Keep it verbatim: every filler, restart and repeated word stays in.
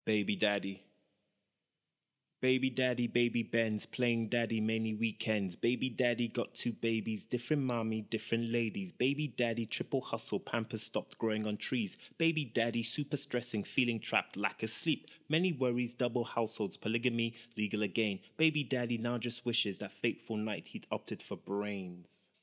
Baby daddy. Baby daddy, baby Benz, playing daddy many weekends. Baby daddy got two babies, different mommy, different ladies. Baby daddy triple hustle, pampers stopped growing on trees. Baby daddy super stressing, feeling trapped, lack of sleep. Many worries, double households, polygamy, legal again. Baby daddy now just wishes that fateful night he'd opted for brains.